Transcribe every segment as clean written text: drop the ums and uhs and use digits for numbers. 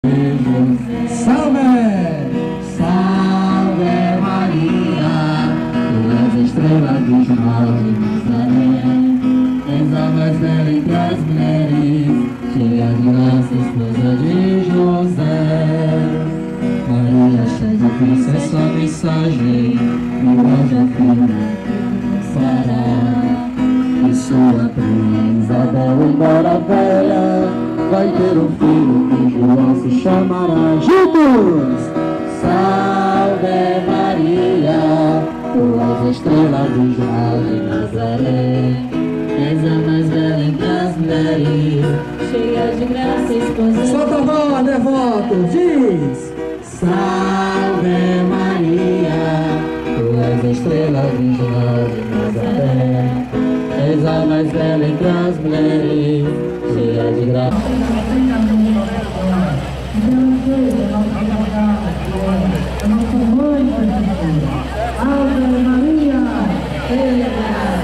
Salve! Salve Maria, tu és estrela do jornal de Nazaré, és a mais bela entre as mulheres, cheia de graça, esposa de José. Maria, cheia de graça, é sua mensagem, e hoje é filha que fará. E sua prima Isabel, embora velha, vai ter um filho que João se chamará. Juntos! Salve Maria, tu és a estrela do jornal de Nazaré, és a mais bela entre as mulheres, cheia de graça, esposa. Solta a voz, devoto, diz! Salve Maria, tu és a estrela do jornal de Nazaré, és a mais bela entre as mulheres, cheia de graça. Ave Maria, cheia de graça.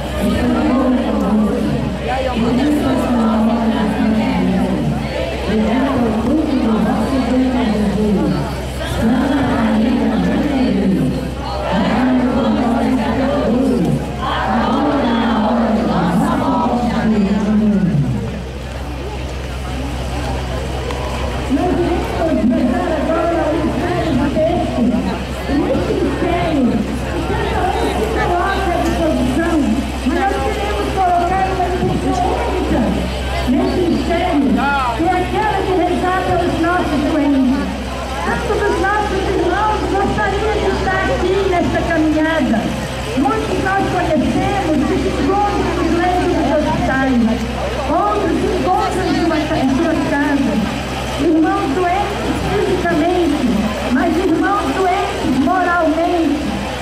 Muitos nós conhecemos que se encontram nos leitos dos hospitais, outros se encontram em suas casas, irmãos doentes fisicamente, mas irmãos doentes moralmente,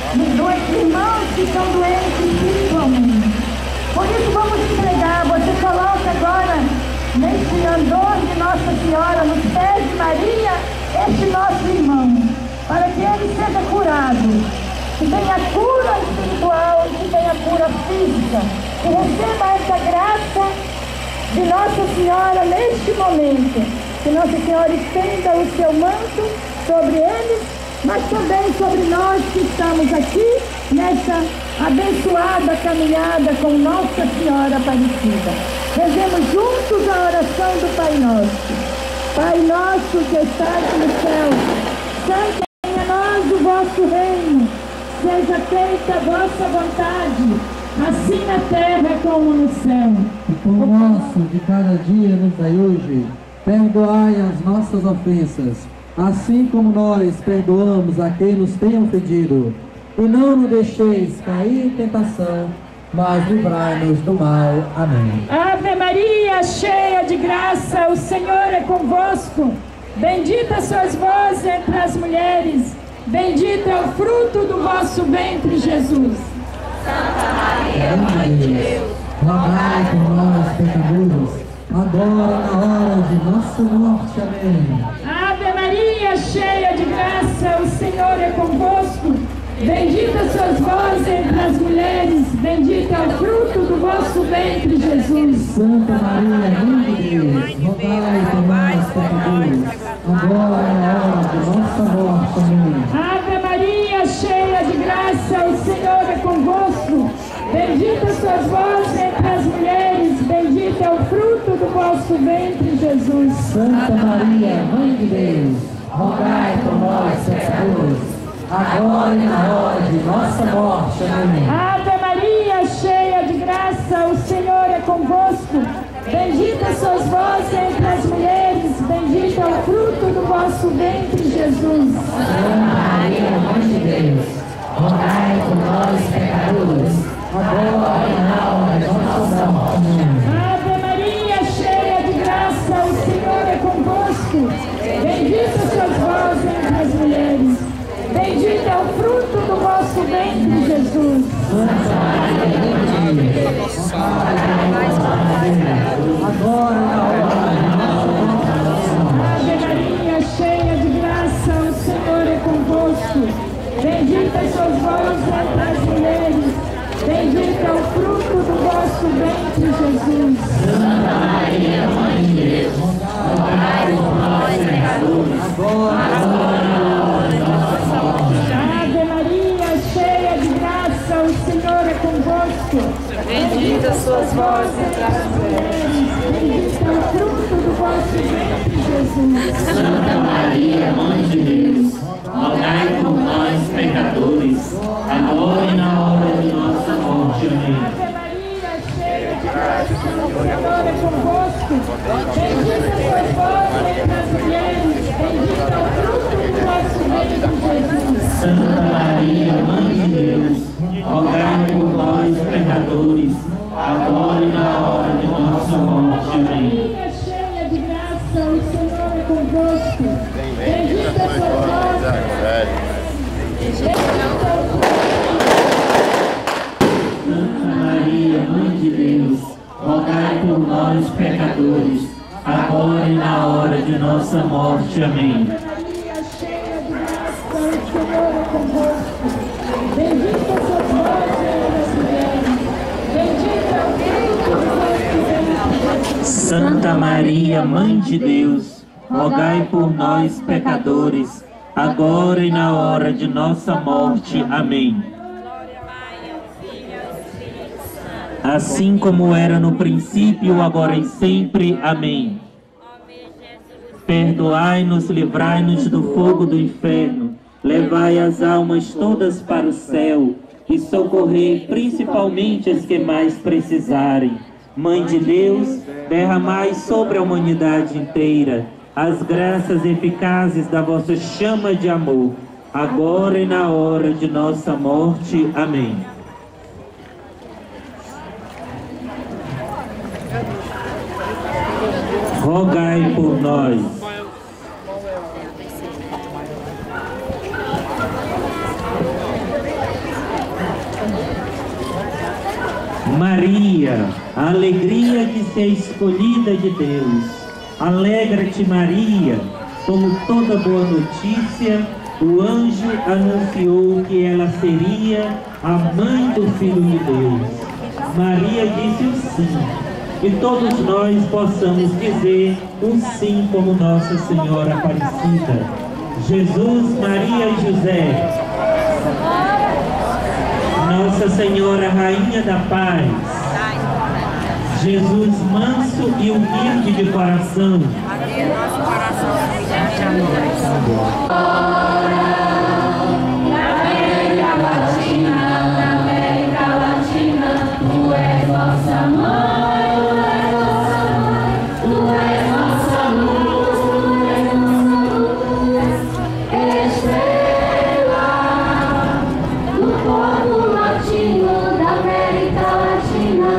irmãos que são doentes espiritualmente. Por isso vamos entregar, você coloca agora neste andor de Nossa Senhora, nos pés de Maria, este nosso irmão, para que ele seja curado, que tenha cura espiritual e que tenha cura física, que receba essa graça de Nossa Senhora neste momento, que Nossa Senhora estenda o seu manto sobre eles, mas também sobre nós que estamos aqui nessa abençoada caminhada com Nossa Senhora Aparecida. Rezemos juntos a oração do Pai Nosso. Pai nosso que estás no céu, santificado seja a nós o vosso reino. Seja feita a vossa vontade, assim na terra como no céu. O pão nosso de cada dia nos dai hoje. Perdoai as nossas ofensas, assim como nós perdoamos a quem nos tem ofendido. E não nos deixeis cair em tentação, mas livrai-nos do mal. Amém. Ave Maria, cheia de graça, o Senhor é convosco. Bendita sois vós entre as mulheres. Bendito é o fruto do vosso ventre, Jesus. Santa Maria, Mãe de Deus, rogai por nós, pecadores, agora na hora de nossa morte. Amém. Ave Maria, cheia de graça, o Senhor é convosco. Bendita sois vós entre as mulheres, bendito é o fruto do vosso ventre, Jesus. Santa Maria, Mãe de Deus, rogai por nós, pecadores, agora na hora de nossa morte. Amém. Ave Maria, cheia de graça, o Senhor é convosco. Bendita sois vós entre as mulheres, bendito é o fruto do vosso ventre, Jesus. Santa Maria, Mãe de Deus, rogai por nós, pecadores, agora e na hora de nossa morte. Amém. Ave Maria, cheia de graça, o Senhor é convosco. Bendita sois vós entre as mulheres, bendito é o fruto do vosso ventre, Jesus. Santa Maria, Mãe de Deus, rogai por nós, pecadores, agora e na hora de nossa morte. Amém. Ave Maria, cheia de graça, o Senhor é convosco. Bendita sois vós entre as mulheres, bendito é o fruto do vosso ventre, Jesus. Santa Maria, Mãe de Deus, rogai por nós, pecadores, agora e na hora de nossa morte. Ave Maria, cheia de graça, o Senhor é convosco. Bendita sois vós entre as mulheres, bendito é o fruto do vosso ventre, Jesus. Santa Maria, Mãe de Deus, rogai por nós, pecadores, Ave Maria, cheia de graça, o Senhor é convosco. Bendita sois vós entre as mulheres. Bendito é o fruto do vosso ventre, Jesus. Santa Maria, Mãe de Deus, rogai por nós, pecadores, agora e na hora de nossa morte. Amém. Ave Maria, cheia de graça, o Senhor é convosco. Bendita sois vós entre as mulheres. Bendito é o fruto do vosso ventre, Jesus. Santa Maria, Mãe de Deus, rogai por nós, pecadores, agora e na hora de nossa morte. Amém. Maria, cheia de graça, o Senhor é convosco. Bendita sois vós. Santa Maria, Mãe de Deus, rogai por nós, pecadores, agora e na hora de nossa morte. Amém. Maria, cheia de graça, o Senhor é convosco. Bendita sois vós entre as mulheres. Bendito é o fruto do vosso ventre. Santa Maria, Mãe de Deus, rogai por nós, pecadores, agora e na hora de nossa morte. Amém. Assim como era no princípio, agora e sempre. Amém. Perdoai-nos, livrai-nos do fogo do inferno, levai as almas todas para o céu e socorrei principalmente as que mais precisarem. Mãe de Deus, derramai sobre a humanidade inteira as graças eficazes da vossa chama de amor, agora e na hora de nossa morte. Amém. Rogai por nós. Maria, a alegria de ser escolhida de Deus. Alegra-te, Maria, como toda boa notícia, o anjo anunciou que ela seria a mãe do Filho de Deus. Maria disse o sim. E todos nós possamos dizer o sim como Nossa Senhora Aparecida. Jesus, Maria e José. Nossa Senhora Rainha da Paz. Jesus manso e humilde de coração. Nosso coração seja amor. Na América Latina, tu és nossa mãe, tu és nossa luz, estrela do povo latino da América Latina,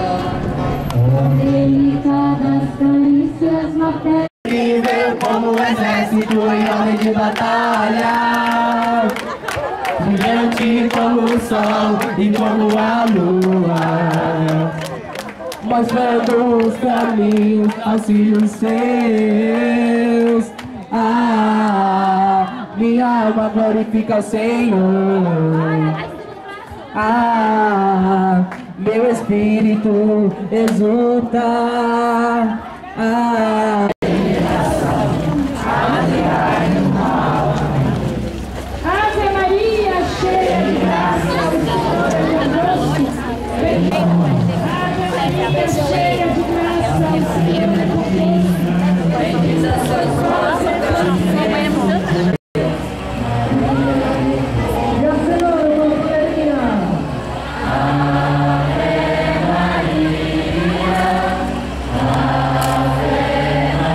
delicadas carícias maternas. Incrível como o exército em ordem de batalha, brilhante como o sol e como a lua, mostrando os caminhos aos filhos seus. Ah, minha alma glorifica o Senhor. Ah, meu espírito exulta. Ah, Ave Maria, cheia de graça, o Senhor é convosco. Ave Maria, cheia de graça, o Senhor é convosco. Bendita sois vós entre as mulheres. E a Senhora Maria. Ave Maria,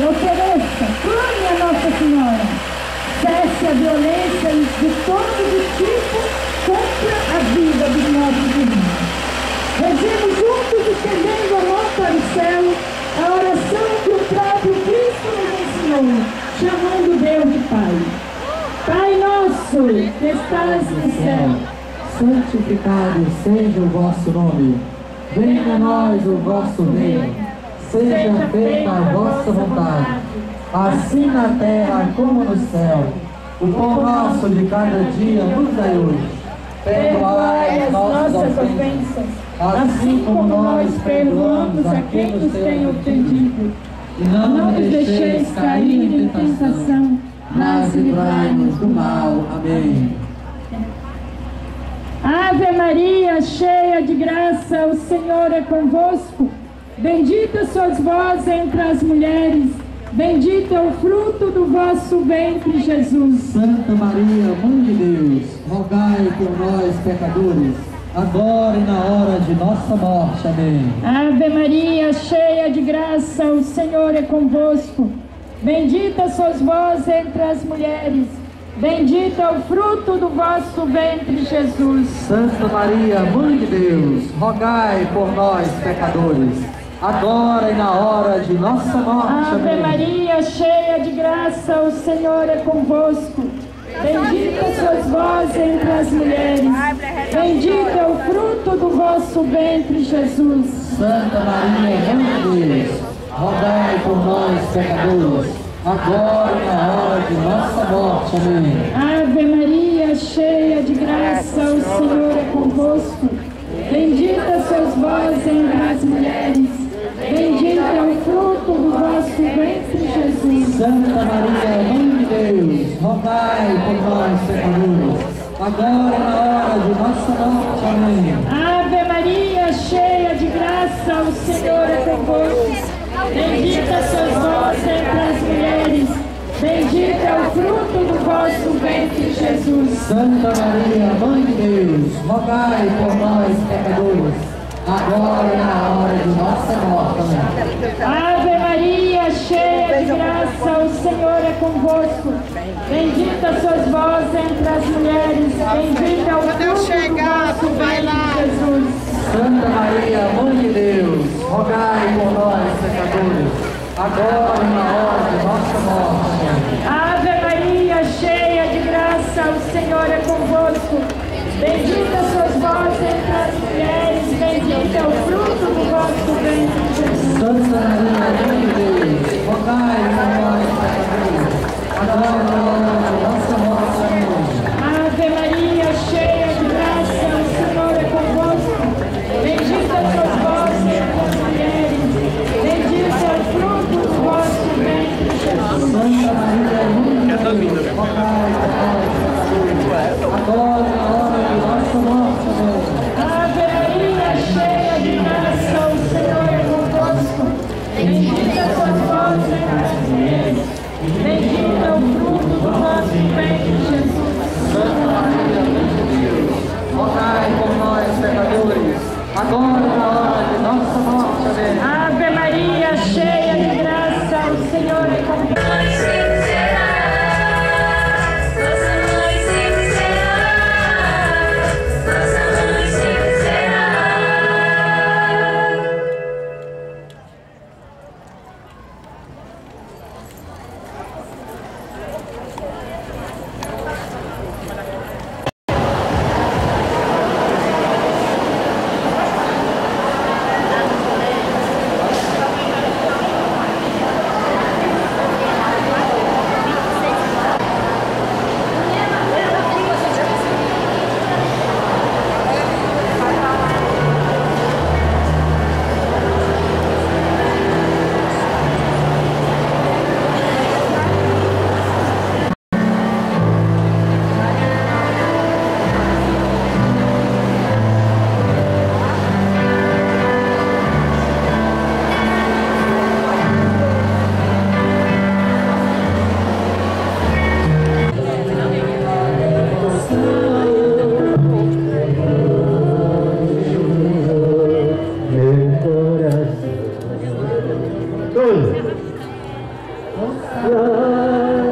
e ofereça, clame a Nossa Senhora. Cesse a violência de todo tipo contra a vida dos nossos irmãos. Rezemos juntos, estendendo a mão para o céu, a oração que o próprio Cristo nos ensinou, chamando Deus de Pai. Pai nosso, que estás no céu, santificado seja o vosso nome. Venha a nós o vosso reino. Seja feita a vossa vontade, assim na terra como no céu. O pão nosso de cada dia nos dai hoje. Perdoai as nossas ofensas, assim como nós perdoamos a quem nos tem ofendido. E não nos deixeis cair em tentação, mas livrai-nos do mal. Amém. Ave Maria, cheia de graça, o Senhor é convosco. Bendita sois vós entre as mulheres, bendito é o fruto do vosso ventre, Jesus. Santa Maria, Mãe de Deus, rogai por nós, pecadores, agora e na hora de nossa morte. Amém. Ave Maria, cheia de graça, o Senhor é convosco. Bendita sois vós entre as mulheres, bendito é o fruto do vosso ventre, Jesus. Santa Maria, Mãe de Deus, rogai por nós, pecadores, agora e na hora de nossa morte. Ave Amém. Maria, cheia de graça, o Senhor é convosco. Bendita sois vós entre as mulheres, bendito é o fruto do vosso ventre, Jesus. Santa Maria, Mãe de Deus, rogai por nós, pecadores, agora e na hora de nossa morte. Amém. Ave Maria, cheia de graça, o Senhor é convosco. Bendita sois vós entre as mulheres, bendito é o fruto do vosso ventre, Jesus. Santa Maria, Mãe de Deus, rogai por nós, pecadores, agora e na hora de nossa morte. Amém. Ave Maria, cheia de graça, o Senhor é convosco. Bendita sois vós entre as mulheres, bendito é o fruto do vosso ventre, Jesus. Santa Maria, Mãe de Deus, rogai por nós, pecadores, agora e na hora de nossa morte. Amém. Ave Maria, cheia de graça, o Senhor é convosco. Bendita sois vós entre as mulheres, bendito é o fruto do vosso ventre, Jesus. Santa Maria, Mãe de Deus, rogai por nós, pecadores, agora e na hora de nossa morte. Amém. Ave Maria, cheia de graça, o Senhor é convosco. Bendita sois vós entre as mulheres, bendito é o fruto do vosso ventre, Jesus. Santa Maria, Mãe de Deus, rogai por nós, pecadores, agora e na hora de nossa morte. Amém. Ave Maria, cheia de graça, o Senhor é convosco. Bendita sois vós entre as mulheres, bendito é o fruto do vosso ventre, Jesus. Santa Maria, Mãe de Deus, rogai por nós, pecadores, agora e na hora de nossa morte. Amém. Ave Maria, cheia de graça, o Senhor é convosco. Bendita sois vós entre as mulheres, bendito é o fruto do vosso ventre, Jesus. Santa Maria, Mãe de Deus, rogai por nós, pecadores, agora e na hora de nossa morte. Amém. Ave Maria, cheia de graça, o Senhor é convosco. Santo.